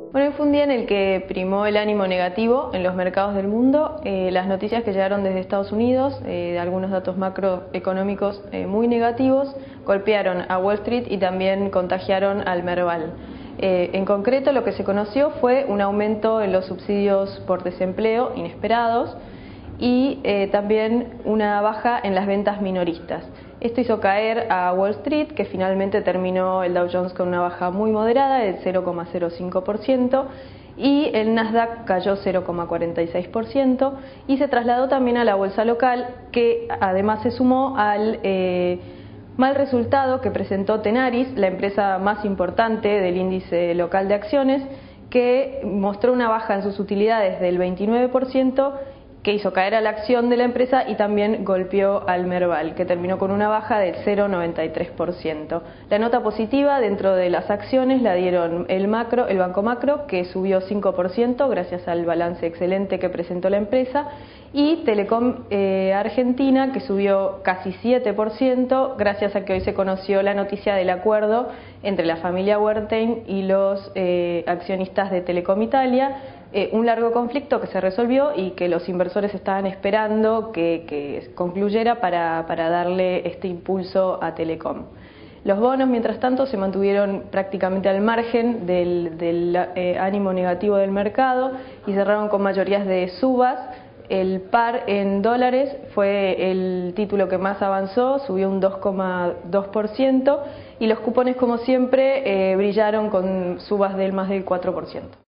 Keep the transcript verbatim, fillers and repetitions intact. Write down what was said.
Bueno, hoy fue un día en el que primó el ánimo negativo en los mercados del mundo. Eh, las noticias que llegaron desde Estados Unidos, eh, de algunos datos macroeconómicos eh, muy negativos, golpearon a Wall Street y también contagiaron al Merval. Eh, en concreto, lo que se conoció fue un aumento en los subsidios por desempleo inesperados y eh, también una baja en las ventas minoristas. Esto hizo caer a Wall Street, que finalmente terminó el Dow Jones con una baja muy moderada del cero coma cero cinco por ciento y el Nasdaq cayó cero coma cuarenta y seis por ciento y se trasladó también a la bolsa local, que además se sumó al eh, mal resultado que presentó Tenaris, la empresa más importante del índice local de acciones, que mostró una baja en sus utilidades del veintinueve por ciento, que hizo caer a la acción de la empresa y también golpeó al Merval, que terminó con una baja del cero coma noventa y tres por ciento. La nota positiva dentro de las acciones la dieron el Macro, el Banco Macro, que subió cinco por ciento gracias al balance excelente que presentó la empresa, y Telecom eh, Argentina, que subió casi siete por ciento gracias a que hoy se conoció la noticia del acuerdo entre la familia Wertheim y los eh, accionistas de Telecom Italia. Eh, un largo conflicto que se resolvió y que los inversores estaban esperando que, que concluyera para, para darle este impulso a Telecom. Los bonos, mientras tanto, se mantuvieron prácticamente al margen del, del eh, ánimo negativo del mercado y cerraron con mayorías de subas. El par en dólares fue el título que más avanzó, subió un dos coma dos por ciento y los cupones, como siempre, eh, brillaron con subas del más del cuatro por ciento.